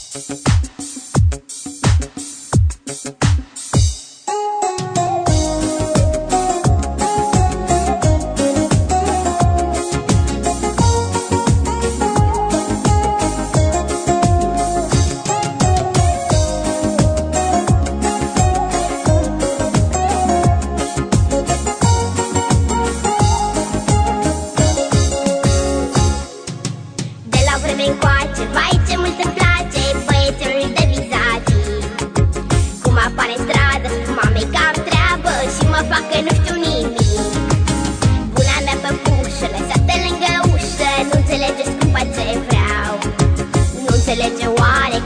Încoace, vai ce mult îmi place băiețelul de vizavi. Cum apare în stradă, mamei cam treabă și mă fac că nu știu nimic. Buna mea păpușă, lăsată lângă ușă, nu înțelege scumpa ce vreau. Nu înțelege oare